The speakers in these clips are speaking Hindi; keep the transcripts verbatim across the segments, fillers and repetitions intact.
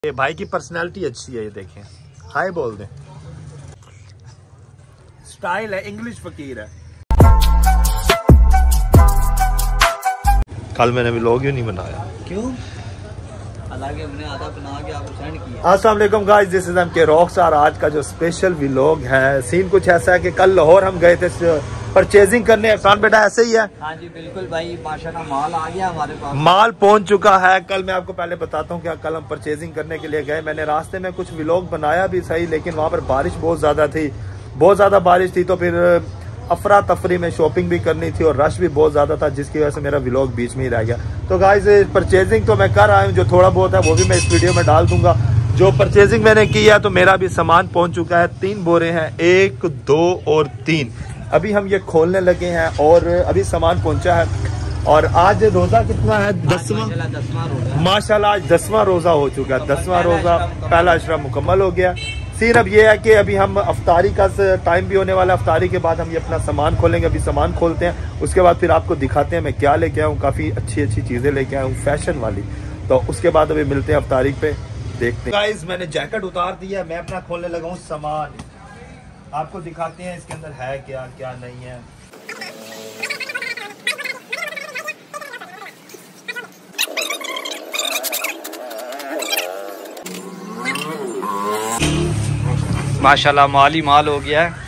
ये भाई की पर्सनालिटी अच्छी है, ये देखें, हाय बोल दें, स्टाइल है, इंग्लिश फकीर है। कल मैंने व्लॉग ही नहीं बनाया, क्यों? हालांकि हमने आधा बना के आपको सेंड किया। अस्सलाम वालेकुम guys, this is M K Rockstar. आज का जो स्पेशल व्लॉग है, सीन कुछ ऐसा है कि कल लाहौर हम गए थे परचेजिंग करने। अहसान बेटा ऐसे ही है? हाँ जी बिल्कुल भाई, माशाल्लाह माल आ गया हमारे पास, माल पहुंच चुका है। कल मैं आपको पहले बताता हूँ कि कल हम परचेजिंग करने के लिए गए। मैंने रास्ते में कुछ व्लॉग बनाया भी सही, लेकिन वहाँ पर बारिश बहुत ज़्यादा थी, बहुत ज़्यादा बारिश थी, तो फिर अफरा तफरी में शॉपिंग भी करनी थी और रश भी बहुत ज़्यादा था, जिसकी वजह से मेरा व्लॉग बीच में ही रह गया। तो गाइस परचेजिंग तो मैं कर आया हूँ, जो थोड़ा बहुत है वो भी मैं इस वीडियो में डाल दूंगा। जो परचेजिंग मैंने की है, तो मेरा भी सामान पहुंच चुका है। तीन बोरे हैं, एक दो और तीन। अभी हम ये खोलने लगे हैं और अभी सामान पहुंचा है। और आज रोजा कितना है? दसवां माशाल्लाह, आज दसवां रोजा हो चुका है। दसवां रोजा, पहला अशरा मुकम्मल हो गया। सीन अब ये है कि अभी हम अफ्तारी का टाइम भी होने वाला है। अफ्तारी के बाद हम ये अपना सामान खोलेंगे। अभी सामान खोलते हैं, उसके बाद फिर आपको दिखाते हैं मैं क्या लेके आया हूँ। काफ़ी अच्छी अच्छी चीज़ें लेके आया हूँ, फैशन वाली। तो उसके बाद अभी मिलते हैं अफ्तारी पे, देखते हैं। गाइस मैंने जैकेट उतार दिया, मैं अपना खोलने लगा हूँ सामान। आपको दिखाते हैं इसके अंदर है क्या क्या नहीं है। माशाल्लाह माल ही माल हो गया है।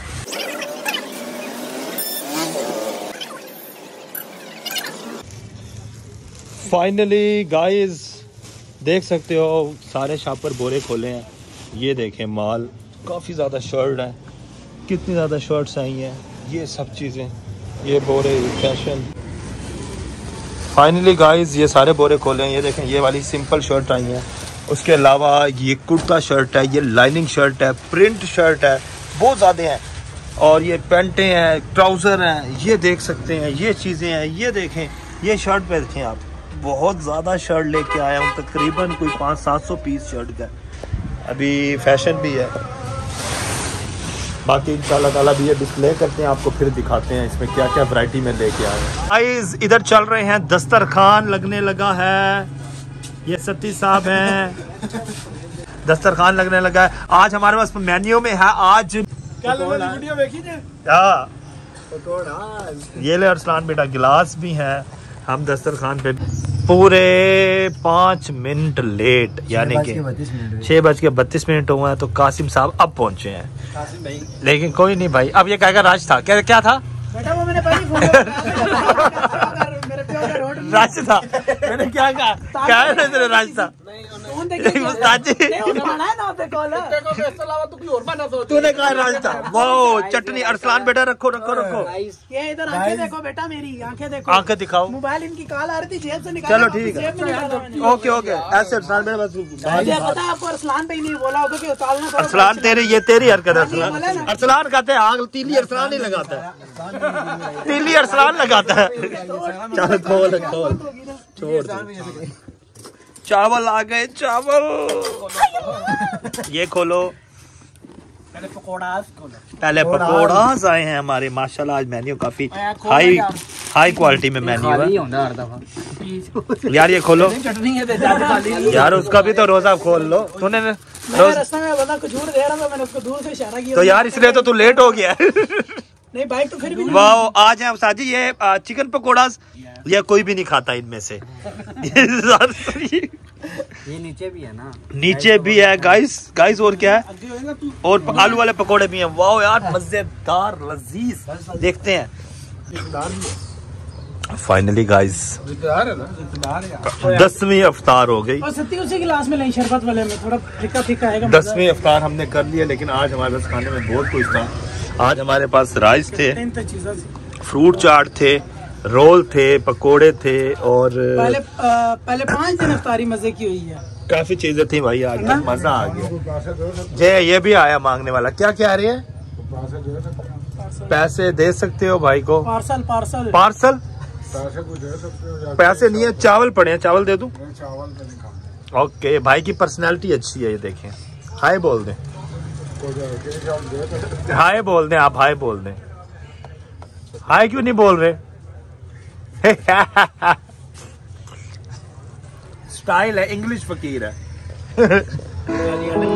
फाइनली गाइस देख सकते हो, सारे शॉपर बोरे खोले हैं। ये देखें माल, काफ़ी ज़्यादा शर्ट है, कितनी ज़्यादा शर्ट्स आई हैं, ये सब चीज़ें, ये बोरे फैशन। फाइनली गाइस ये सारे बोरे खोले हैं। ये देखें, ये वाली सिंपल शर्ट आई हैं, उसके अलावा ये कुर्ता शर्ट है, ये लाइनिंग शर्ट है, प्रिंट शर्ट है, बहुत ज़्यादा हैं। और ये पैंटें हैं, ट्राउज़र हैं, ये देख सकते हैं, ये चीज़ें हैं। ये देखें, ये शर्ट पे देखें आप, बहुत ज़्यादा शर्ट लेके आया हूँ, तकरीबन कोई पाँच सात सौ पीस शर्ट का। अभी फैशन भी है, बाकी इंशाल्लाह ताला भी ये डिस्प्ले करते हैं, आपको फिर दिखाते हैं इसमें क्या क्या वैरायटी में लेके आए हैं। गाइस इधर चल रहे हैं, दस्तरखान लगने लगा है। ये सती साहब हैं, दस्तरखान लगने लगा है। आज हमारे पास मेन्यू में है, आज वीडियो देखिए, ये ले अरसलान बेटा गिलास भी है। हम दस्तरखान पे पूरे पाँच मिनट लेट, यानी कि छह बज के बत्तीस मिनट हुए हैं, तो कासिम साहब अब पहुंचे हैं। कासिम भाई, लेकिन कोई नहीं भाई, अब ये क्या राज था, क्या क्या था बेटा, वो मैंने राज था, मैंने क्या कहा, क्या है ना तेरा राज था, तूने कहा राज था। वो चटनी अरसलान बेटा, रखो रखो रखो, ये इधर आंखें देखो बेटा, मेरी आंखें देखो, आंखें दिखाओ। मोबाइल इनकी कॉल आ रही थी, जेब से निकाला। चलो ठीक है, ओके ओके। ऐसे अरसलान बेटा, बस पता है आपको, अरसलान पे ही नहीं बोला होगा कि उतारना। अरसलान तेरी, ये तेरी हरकत है। अरसलान अरसलान कहते हैं, आग तीली अरसलान ही लगाता है, तीली अरसलान लगाता है। चल खोल खोल, छोड़ दे। चावल आ गए, चावल ये खोलो, पहले पकौड़ास खोलो, पहले पकौड़ास आए हैं हमारे। माशाल्लाह आज मेन्यू काफी हाई हाई क्वालिटी में मेन्यू है। यार ये खोलो यार, उसका भी तो रोजा खोल लो। तूने रास्ते में बंदा कुछ दे रहा था, मैंने उसको दूर से इशारा किया। तो यार इसलिए तो तू लेट हो गया। नहीं बाइक तो फिर भी वाह, आज है साजी ये चिकन पकौड़ास, ये कोई भी नहीं खाता इनमें से। ये नीचे भी है ना, नीचे भी है गाइस गाइस और क्या है, और आलू वाले पकोड़े भी हैं। वाह यार मजेदार लजीज, देखते हैं। फाइनली गाइस दसवीं अफ्तार हो गई। सत्ती उसी गिलास में नहीं, शरबत वाले में थोड़ा फीका फीका आएगा। दसवीं अफ्तार हमने कर लिया, लेकिन आज हमारे पास खाने में बहुत कुछ था। आज हमारे पास राइस थे, फ्रूट चाट थे, रोल थे, पकोड़े थे, और पहले आ, पहले पाँच दिन अफ्तारी मजे की हुई है। काफी चीजें थी भाई, आज मजा आ गया। जय ये भी आया मांगने वाला, क्या कह रही है? पैसे दे सकते हो भाई को, पार्सल पार्सल पार्सल पैसे नहीं है, चावल पड़े हैं, चावल दे दूं? ओके, भाई की पर्सनालिटी अच्छी है, ये देखें, हाय बोल दें, हाय बोल दें आप, हाय बोल दें। हाय क्यों नहीं बोल रहे? स्टाइल है, इंग्लिश फकीर है। गालियां